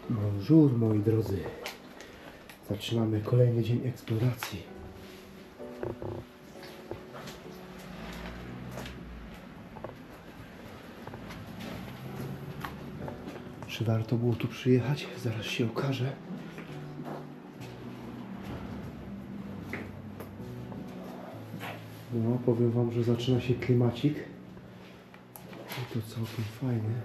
Bonjour moi drodzy. Zaczynamy kolejny dzień eksploracji. Czy warto było tu przyjechać? Zaraz się okaże. No, powiem wam, że zaczyna się klimacik. I to całkiem fajnie.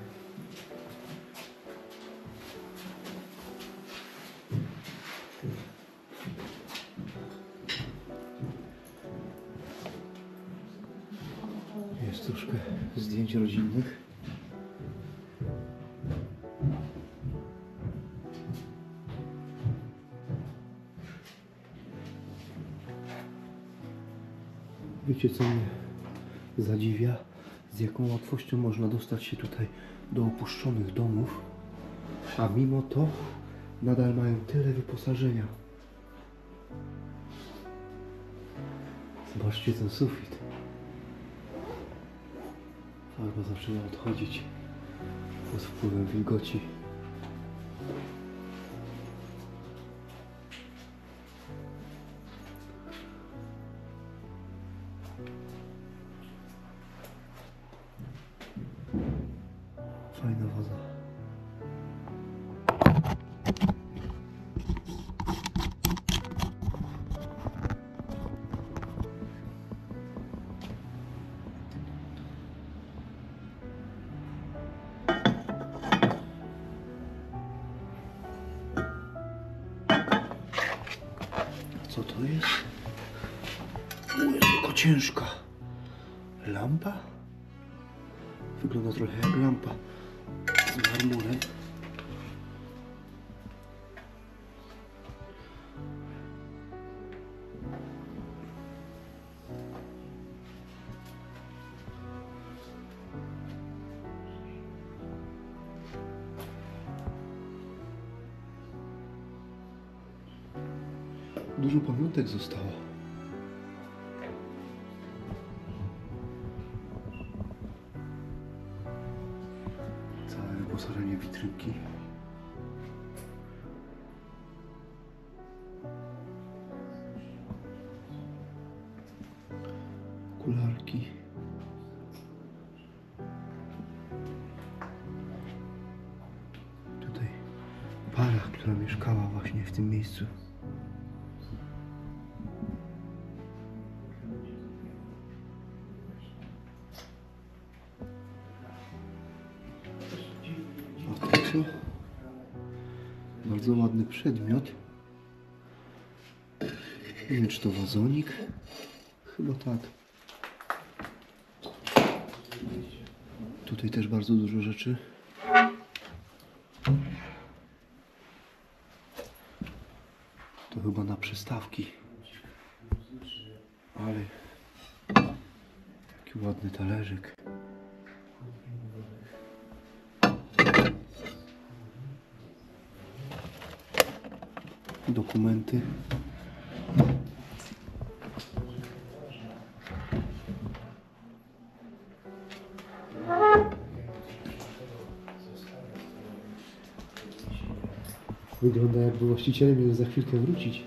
Jest troszkę zdjęć rodzinnych. Wiecie, co mnie zadziwia? Z jaką łatwością można dostać się tutaj do opuszczonych domów, a mimo to nadal mają tyle wyposażenia. Zobaczcie ten sufit. Farba zaczyna odchodzić pod wpływem wilgoci. Fajna waza. Co to jest? O, jest tylko ciężka. Lampa? Wygląda trochę jak lampa z marmurem. Dużo pamiątek zostało. Całe wyposażenie witrynki. Okularki. Tutaj para, która mieszkała właśnie w tym miejscu. Bardzo ładny przedmiot. Nie wiem, czy to wazonik. Chyba tak. Tutaj też bardzo dużo rzeczy. To chyba na przystawki. Ale jaki ładny talerzyk. Dokumenty. Wygląda, jakby właściciele mieli za chwilkę wrócić.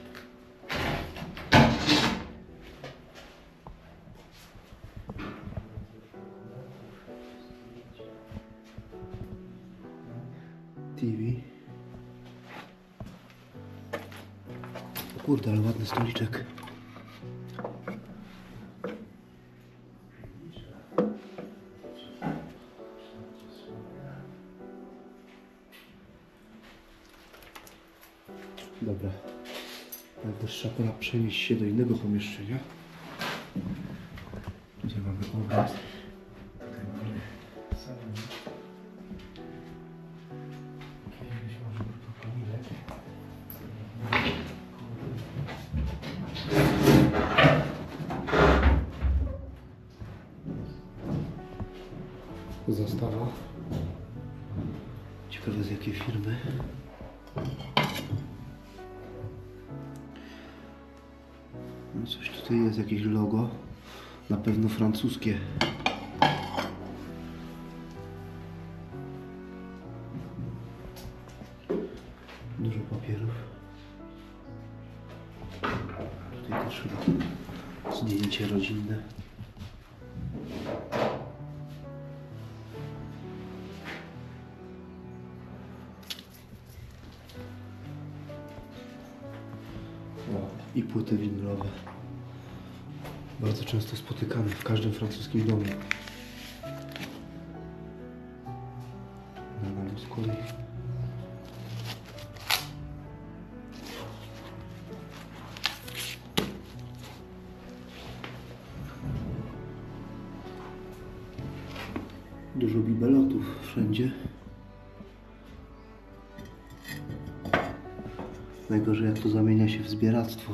TV. Kurde, ale ładny stoliczek. Dobra. Najwyższa pora przenieść się do innego pomieszczenia. Tutaj mamy obraz. Tutaj mamy salon. Zastawa. Ciekawe, z jakiej firmy. No coś tutaj jest, jakieś logo. Na pewno francuskie. Dużo papierów. Tutaj też chyba zdjęcie rodzinne. I płyty winylowe. Bardzo często spotykane w każdym francuskim domu. Na z kolei. Dużo bibelotów wszędzie. Najgorzej jak to zamienia się w zbieractwo.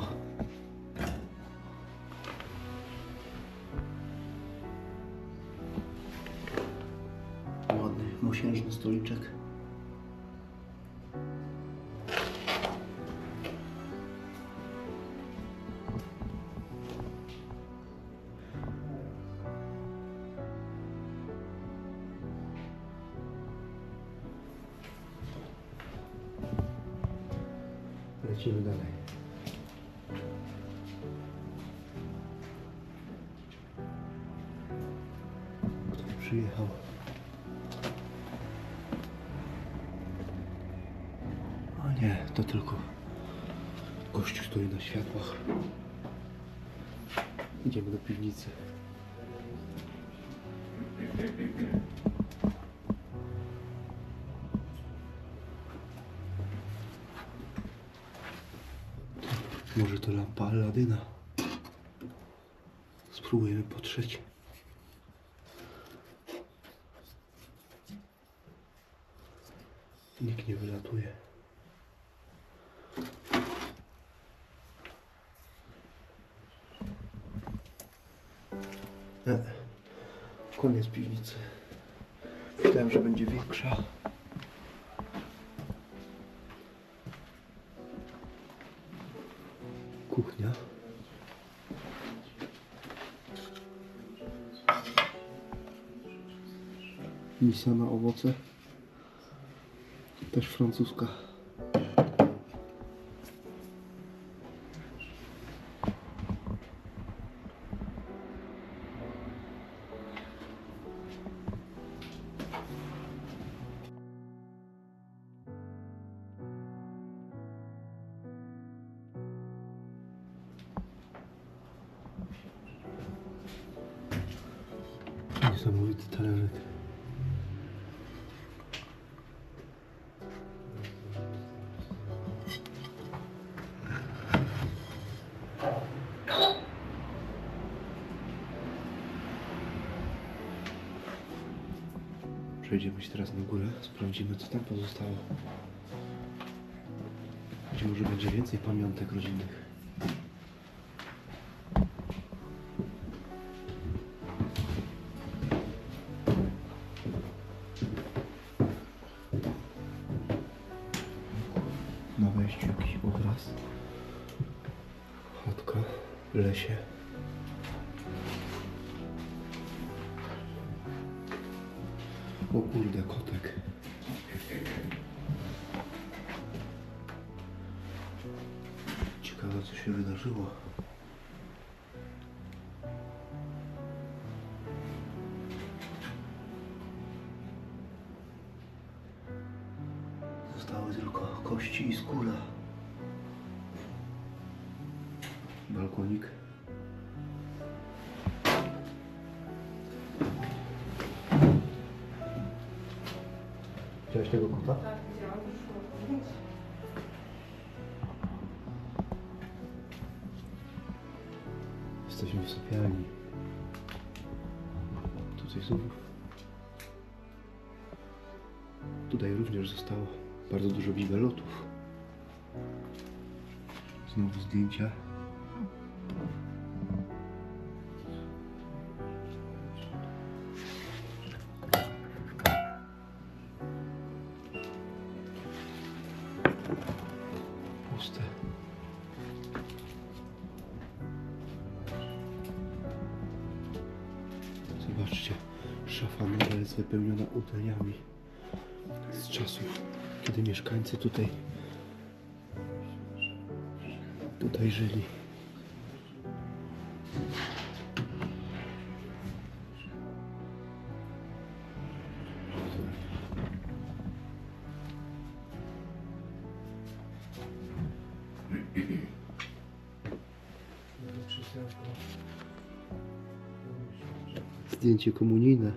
Ładny, mosiężny stoliczek. Lecimy dalej. Ktoś przyjechał. A nie, to tylko gościu stoi na światłach. Idziemy do piwnicy. Może to lampa Aladyna. Spróbujemy potrzeć. Nikt nie wylatuje. Koniec piwnicy. Myślałem, że będzie większa. Kuchnia. Misa na owoce. Też francuska. Niesamowity talerzyk. Przejdziemy się teraz na górę, sprawdzimy co tam pozostało. Być może będzie więcej pamiątek rodzinnych. Na wejściu jakiś obraz. Chatka w lesie. O kurde, kotek. Ciekawe co się wydarzyło. Zostały tylko kości i skóra. Balkonik. Widziałeś tego kota? Tak, widziałam, już szło. Jesteśmy w sypialni. Tutaj znów. Tutaj również zostało bardzo dużo bibelotów. Znowu zdjęcia. Puste. Zobaczcie, szafa nowa jest wypełniona ubraniami z czasów, kiedy mieszkańcy tutaj tutaj żyli. Zdjęcie komunijne.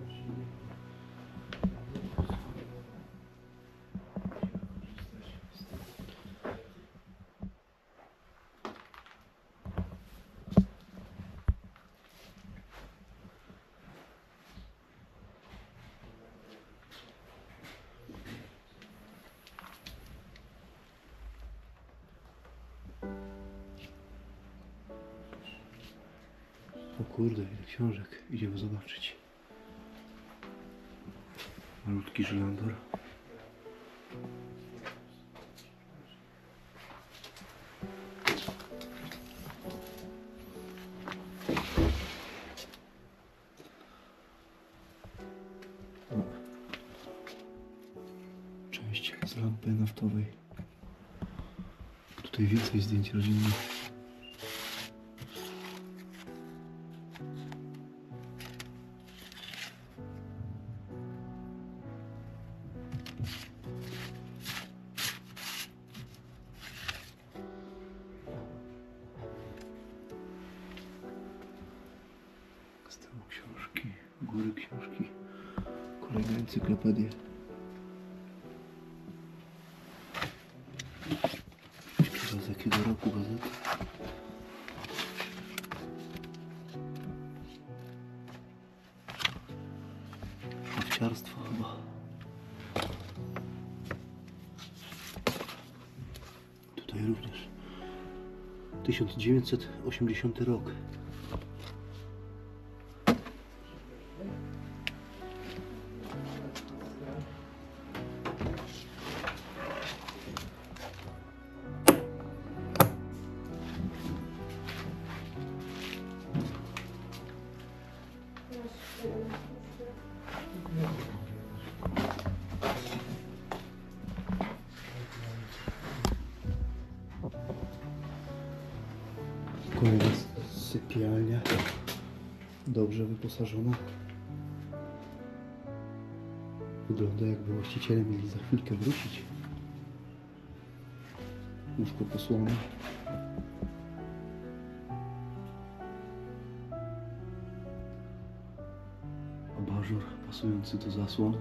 O kurde, ile książek. Idziemy zobaczyć. Malutki żlandor. Część z lampy naftowej. Tutaj więcej zdjęć rodzinnych. Z tyłu książki, góry książki, kolejne encyklopedie. Ciekawe z jakiego roku gazety. Owciarstwo chyba. Tutaj również 1980 rok. Kolejna sypialnia, dobrze wyposażona. Wygląda jakby właściciele mieli za chwilkę wrócić. Łóżko posłane. Abażur pasujący do zasłon.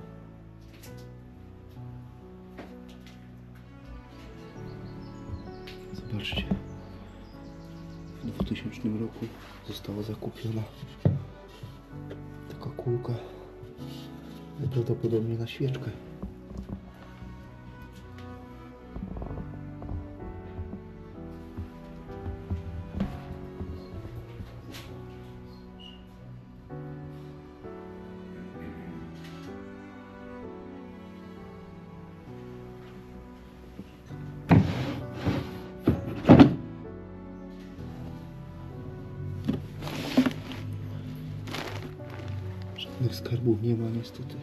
Zobaczcie. W 2000 roku została zakupiona taka kółka, najprawdopodobniej na świeczkę. Żadnych skarbów nie ma niestety.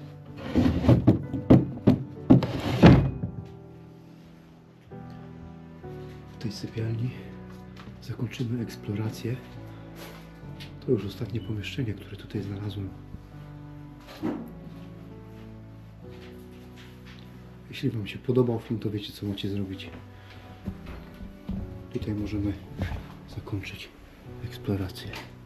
W tej sypialni zakończymy eksplorację. To już ostatnie pomieszczenie, które tutaj znalazłem. Jeśli Wam się podobał film, to wiecie co macie zrobić. Tutaj możemy zakończyć eksplorację.